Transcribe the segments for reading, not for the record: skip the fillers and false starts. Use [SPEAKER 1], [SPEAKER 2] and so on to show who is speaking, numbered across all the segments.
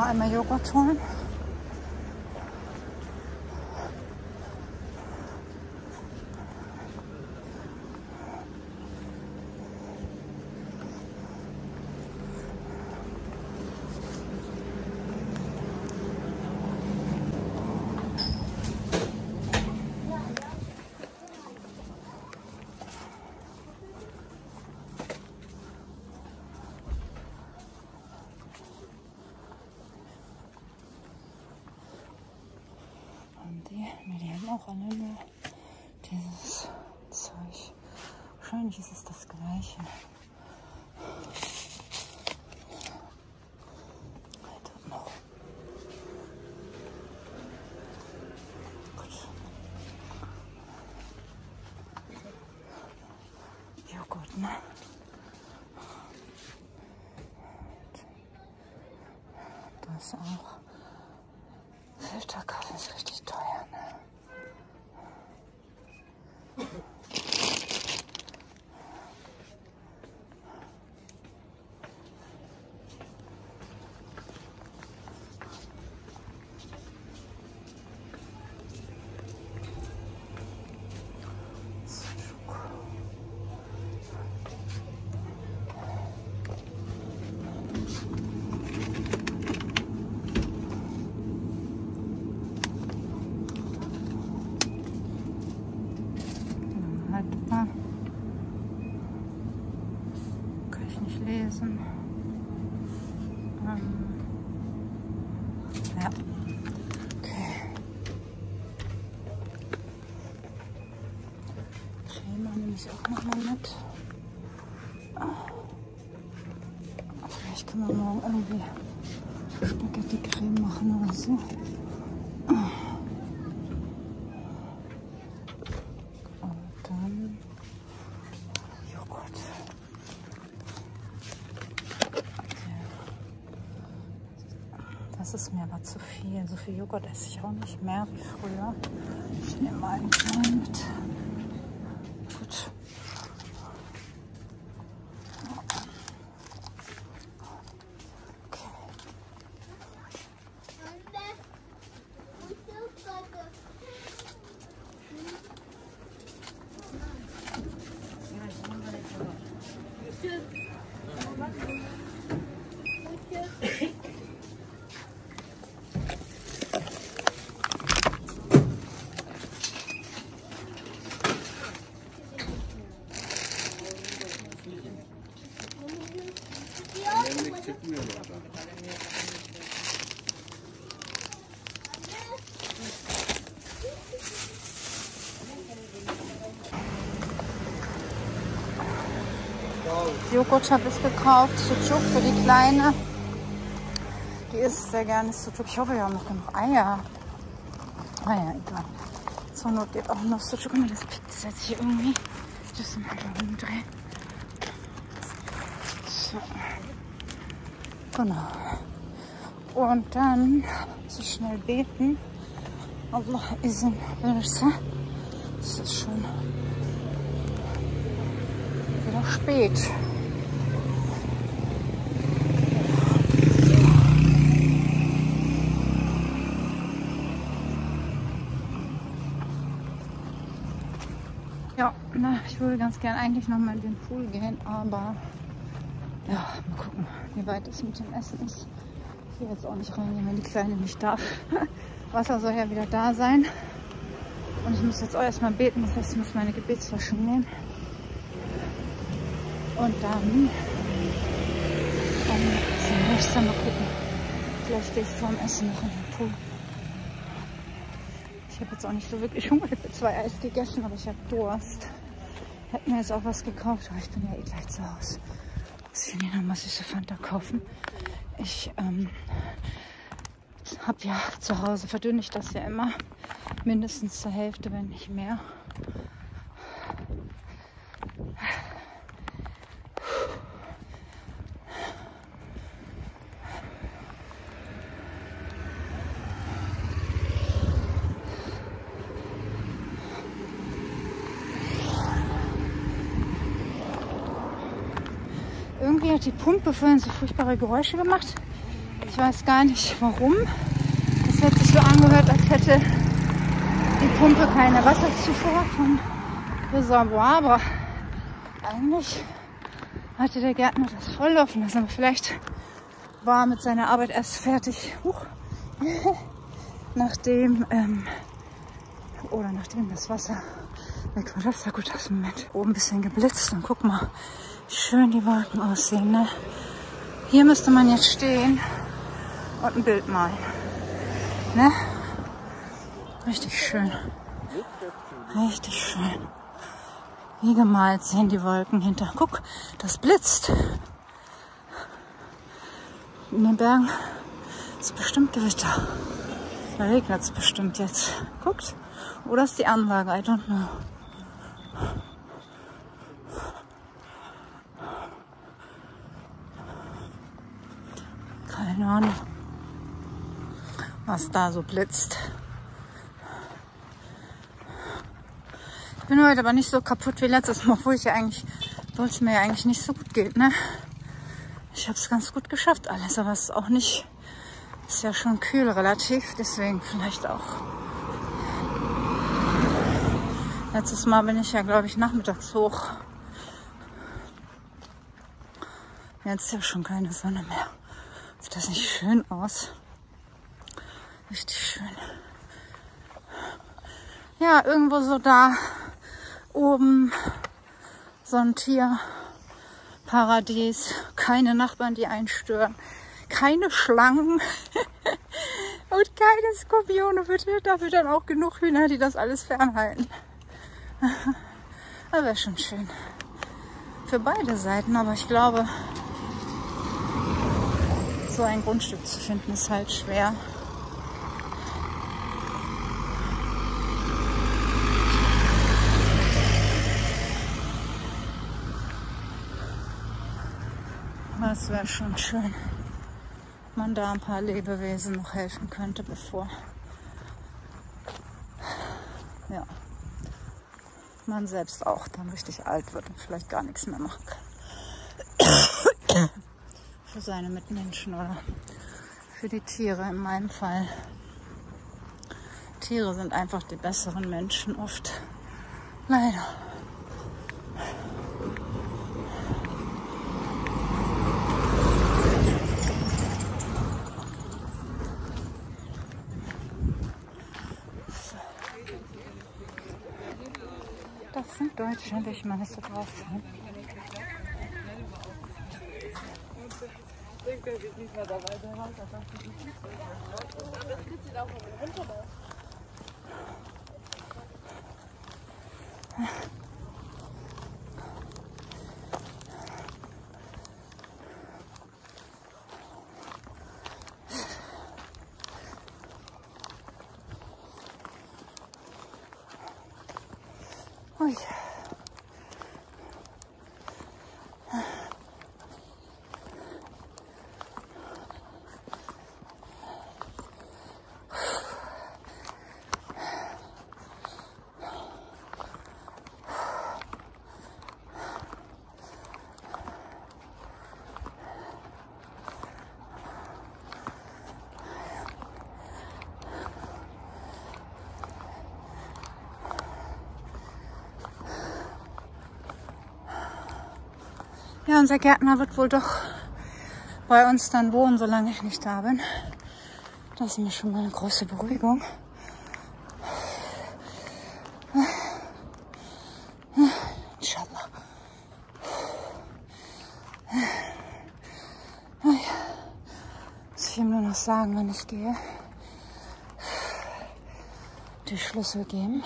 [SPEAKER 1] einmal Joghurt holen. Die haben auch alle nur dieses Zeug. Wahrscheinlich ist es das Gleiche. Halt noch. Gut. Joghurt, ne? Das auch. Filterkaffee ist richtig teuer, ne? Kann ich nicht lesen. Ja. Okay. Creme nehme ich auch noch mal mit. Vielleicht können wir morgen irgendwie Spaghetti-Creme machen oder so. Das ist mir aber zu viel. So viel Joghurt esse ich auch nicht mehr wie früher. Ich nehme mal einen kleinen mit. Gut. Joghurt habe ich gekauft, Sucuk für die Kleine. Die isst sehr gerne Sucuk. Ich hoffe, wir haben noch genug Eier. Ah ja, egal. Zur Not geht auch noch Sucuk. Guck mal, das pickt jetzt hier irgendwie. Das mal umdrehen. So. Genau. Und dann so schnell beten. Allah izin verirse. Es ist schon wieder spät. Ja, na, ich würde ganz gern eigentlich noch mal in den Pool gehen, aber ja, mal gucken, wie weit es mit dem Essen ist. Ich will jetzt auch nicht reingehen, wenn die Kleine nicht darf. Wasser soll ja wieder da sein. Und ich muss jetzt auch erstmal beten, das heißt, ich muss meine Gebetsflasche nehmen. Und dann nächstes Mal gucken. Vielleicht gehe ich vorm Essen noch in den Pool. Ich habe jetzt auch nicht so wirklich Hunger. Ich habe 2 Eis gegessen, aber ich habe Durst. Ich hätte mir jetzt auch was gekauft, aber ich bin ja eh gleich zu Hause. Muss ich mir noch mal süße Fanta kaufen. Ich habe ja zu Hause, verdünne ich das ja immer. Mindestens zur Hälfte, wenn nicht mehr. Irgendwie hat die Pumpe vorhin so furchtbare Geräusche gemacht. Ich weiß gar nicht warum. Es hat sich so angehört, als hätte die Pumpe keine Wasserzufuhr vom Reservoir, aber eigentlich hatte der Gärtner das voll laufen lassen. Aber vielleicht war er mit seiner Arbeit erst fertig, nachdem das Wasser weg war. Das sah gut aus im Moment. Oben ein bisschen geblitzt und guck mal, wie schön die Wolken aussehen. Ne? Hier müsste man jetzt stehen und ein Bild malen. Ne? Richtig schön. Richtig schön. Wie gemalt sehen die Wolken hinter. Guck, das blitzt. In den Bergen ist bestimmt Gewitter. Da regnet es bestimmt jetzt. Guckt. Oder ist die Anlage? I don't know. Keine Ahnung, was da so blitzt. Ich bin heute aber nicht so kaputt wie letztes Mal, obwohl es mir ja eigentlich nicht so gut geht, ne? Ich habe es ganz gut geschafft alles, aber es ist auch nicht, ist ja schon kühl relativ, deswegen vielleicht auch. Letztes Mal bin ich ja, glaube ich, nachmittags hoch. Jetzt ist ja schon keine Sonne mehr. Sieht das nicht schön aus? Richtig schön. Ja, irgendwo so da oben so ein Tierparadies. Keine Nachbarn, die einstören. Keine Schlangen. Und keine Skorpione, bitte. Dafür dann auch genug Hühner, die das alles fernhalten. Das wäre schon schön. Für beide Seiten, aber ich glaube, so ein Grundstück zu finden ist halt schwer. Das wäre schon schön, man da ein paar Lebewesen noch helfen könnte, bevor man selbst auch dann richtig alt wird und vielleicht gar nichts mehr machen kann. Für seine Mitmenschen oder für die Tiere in meinem Fall. Tiere sind einfach die besseren Menschen oft. Leider. Das sind Deutsche, ich meine, so drauf sind. Ui. Ja, unser Gärtner wird wohl doch bei uns dann wohnen, solange ich nicht da bin. Das ist mir schon mal eine große Beruhigung. Inshallah. Muss ich ihm nur noch sagen, wenn ich gehe. Die Schlüssel geben.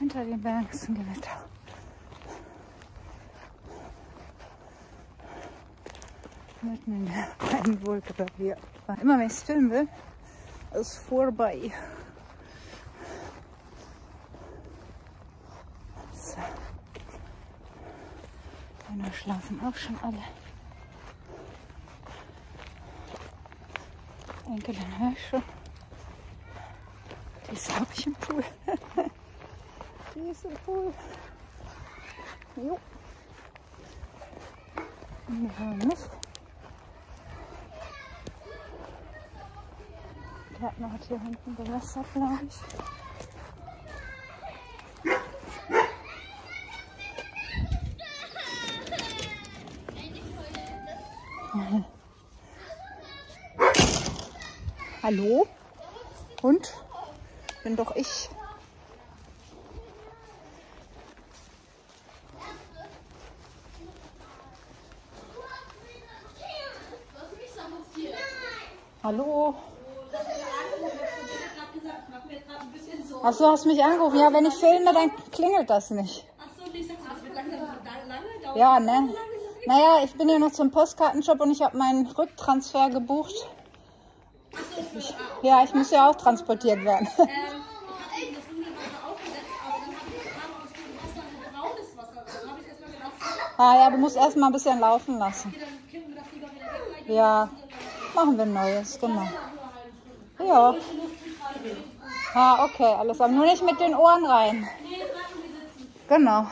[SPEAKER 1] hinter den Bergen ist ein Gewitter. Mitten in der kleinen Wolke da wir. Immer wenn ich es filmen will, ist vorbei. So. Kinder schlafen auch schon alle. Enkelin höre ich schon. Die ist glaube ich im Pool. Die ist im Pool. Jo. Und wir hören nicht. Der hat noch hier hinten gewässert, glaube ich. Hallo? Hund? Bin doch ich. Hallo? Achso, hast mich angerufen. Ja, wenn ich filme, dann klingelt das nicht. Achso, ich dachte, das wird langsam lange dauern. Ja, ne? Naja, ich bin ja noch zum Postkartenshop und ich habe meinen Rücktransfer gebucht. Ja, ich muss ja auch transportiert werden. Ich habe eben das Nudelwasser aufgesetzt, aber dann habe ich gefragt, ob es Wasser und braunes Wasser ist. Dann habe ich erstmal gedacht. Ah ja, du musst erstmal ein bisschen laufen lassen. Okay, dann kippen wir das lieber wieder weg. Ja, machen wir Neues, genau. Ja. Ah, okay, alles aber nur nicht mit den Ohren rein. Nee, sitzen. Genau.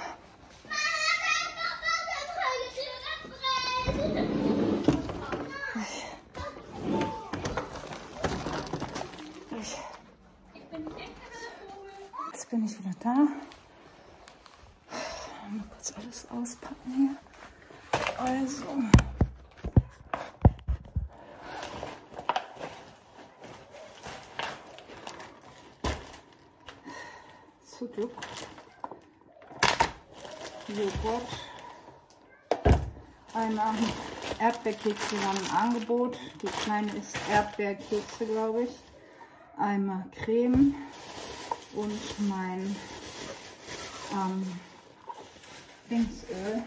[SPEAKER 1] Jetzt bin ich wieder da. Mal kurz alles auspacken hier. Also. Zucchini, Joghurt, einmal Erdbeerkekse waren im Angebot, die kleine ist Erdbeerkekse, glaube ich, einmal Creme und mein Dingsöl.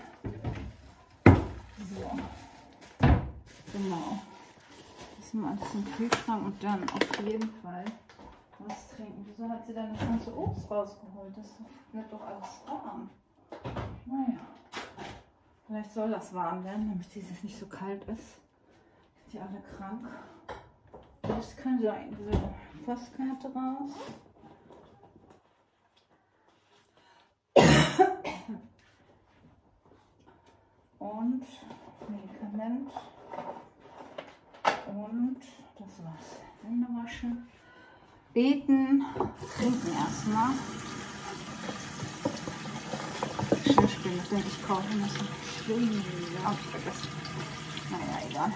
[SPEAKER 1] So, genau, das ist mal alles im Kühlschrank und dann auf jeden Fall was trinken. Wieso hat sie dann das ganze Obst rausgeholt? Das wird doch alles warm. Naja, vielleicht soll das warm werden, damit es nicht so kalt ist. Sind die alle krank? Das kann sein. So, Postkarte raus. Und Medikament. Und das war's. Hände waschen. Beten, trinken erstmal. Geschirrspüler werde ich kaufen müssen. Hab ich vergessen. Naja, egal.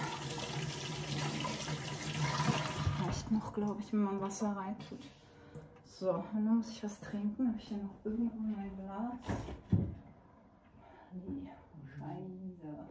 [SPEAKER 1] Reicht noch, glaube ich, wenn man Wasser reintut. So, und dann muss ich was trinken. Habe ich hier noch irgendwo mein Glas? Nee, Scheiße.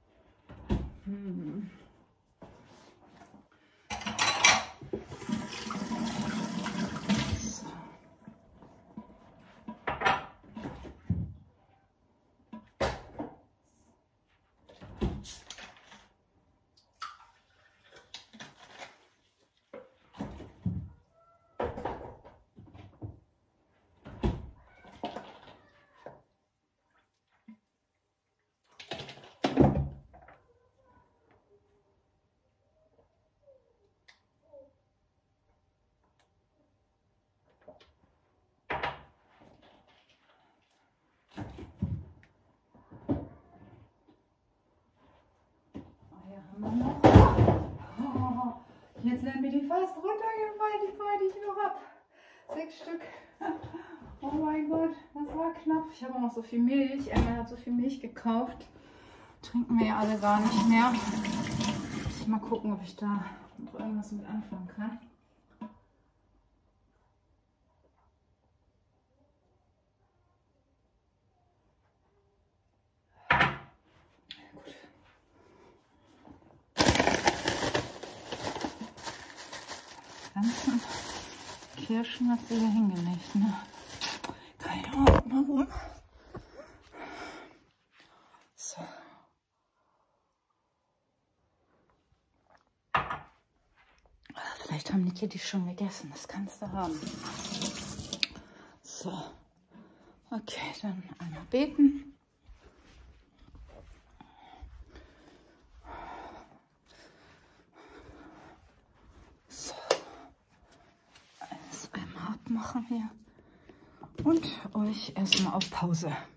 [SPEAKER 1] Jetzt wären mir die fast runtergefallen, die zwei, die ich noch habe. 6 Stück. Oh mein Gott, das war knapp. Ich habe auch noch so viel Milch. Emma hat so viel Milch gekauft. Trinken wir ja alle gar nicht mehr. Mal gucken, ob ich da noch irgendwas mit anfangen kann. Kirschen hat sie hier hingelegt, ne? Keine drumherum. So. Vielleicht haben die Kitties schon gegessen, das kannst du haben. So. Okay, dann einmal beten. So. Alles einmal abmachen hier. Und euch erstmal auf Pause